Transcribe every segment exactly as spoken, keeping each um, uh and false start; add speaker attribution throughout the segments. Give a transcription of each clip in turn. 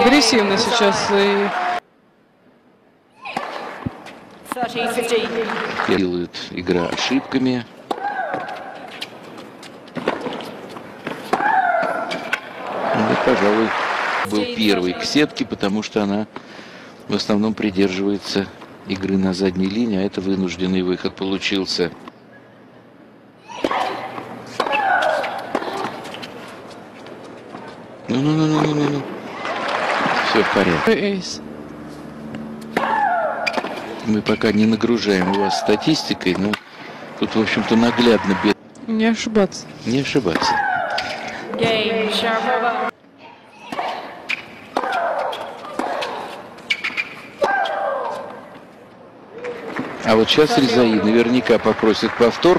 Speaker 1: агрессивно сейчас. И...
Speaker 2: Делают игра ошибками. Ну, пожалуй, был первый к сетке, потому что она в основном придерживается игры на задней линии, а это вынужденный выход получился. Ну-ну-ну-ну-ну-ну. Все в порядке. Мы пока не нагружаем вас статистикой, но тут, в общем-то, наглядно без...
Speaker 1: Не ошибаться.
Speaker 2: Не ошибаться. А вот сейчас Резаи наверняка попросит повтор.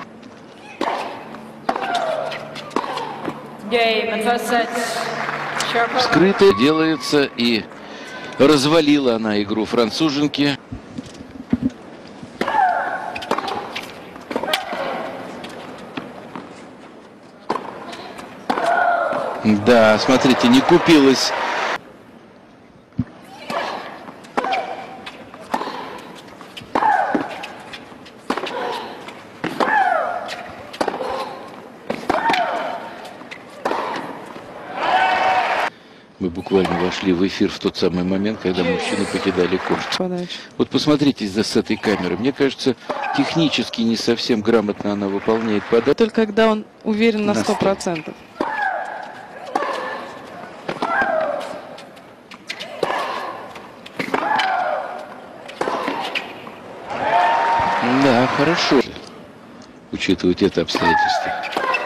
Speaker 2: Скрыто делается, и развалила она игру француженки. Да, смотрите, не купилась. Мы буквально вошли в эфир в тот самый момент, когда мужчины покидали корт.
Speaker 1: Подача. Вот
Speaker 2: посмотрите с этой камеры. Мне кажется, технически не совсем грамотно она выполняет подачу.
Speaker 1: Только когда он уверен на сто процентов.
Speaker 2: Да, хорошо. Учитывать это обстоятельство.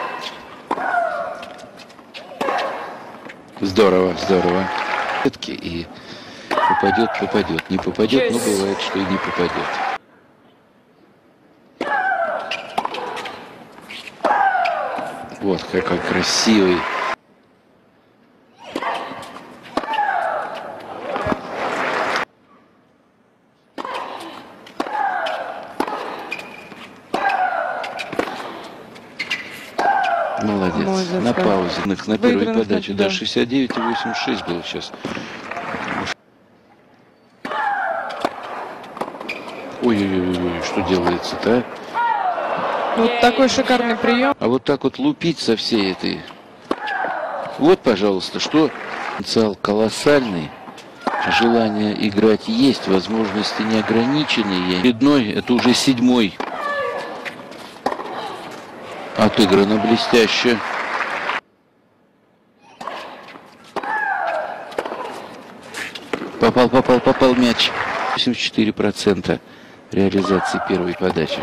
Speaker 2: Здорово, здорово. И попадет, попадет. Не попадет, но бывает, что и не попадет. Вот какой красивый. Молодец. Молодец. На паузе. На, на первой подаче. Да, шестьдесят девять и восемьдесят шесть было сейчас. Ой-ой-ой, что делается-то, а?
Speaker 1: Вот такой шикарный прием.
Speaker 2: А вот так вот лупить со всей этой... Вот, пожалуйста, что... Потенциал колоссальный. Желание играть есть, возможности неограниченные. Очередной, это уже седьмой. Отыграно блестяще. Попал, попал, попал мяч. восемьдесят четыре процента реализации первой подачи.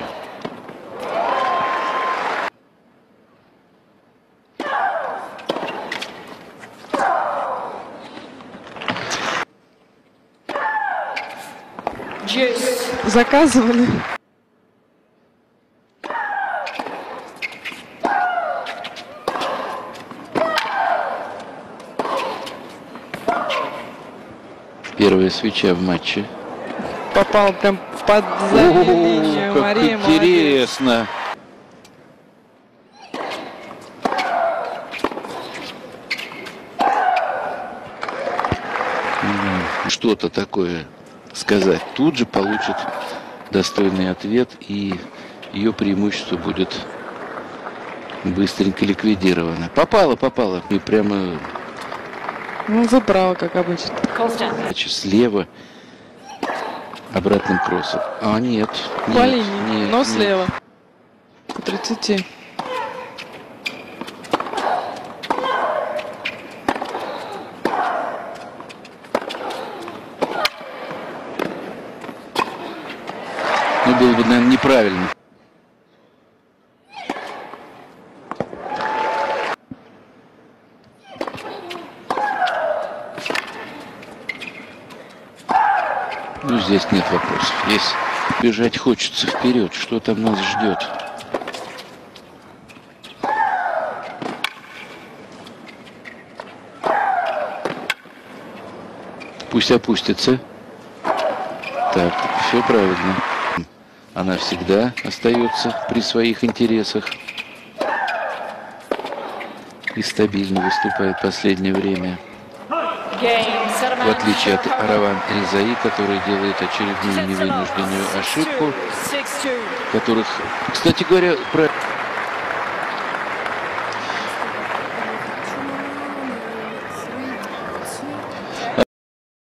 Speaker 1: Заказывали.
Speaker 2: Первая свеча в матче.
Speaker 1: Попал прям под заднюю линию.
Speaker 2: Как
Speaker 1: Мария,
Speaker 2: интересно. Что-то такое сказать. Тут же получит достойный ответ, и ее преимущество будет быстренько ликвидировано. Попало, попало. И прямо...
Speaker 1: Ну, вы правы, как обычно.
Speaker 2: Слева обратным кроссом. А, нет.
Speaker 1: По
Speaker 2: нет,
Speaker 1: линии,
Speaker 2: нет,
Speaker 1: но
Speaker 2: нет.
Speaker 1: слева. По тридцати.
Speaker 2: Ну, было бы, наверное, неправильно. Ну, здесь нет вопросов. Если бежать хочется вперед, что там нас ждет? Пусть опустится. Так, все правильно. Она всегда остается при своих интересах и стабильно выступает в последнее время. В отличие от Араван Ризаи, который делает очередную невынужденную ошибку, которых, кстати говоря, про...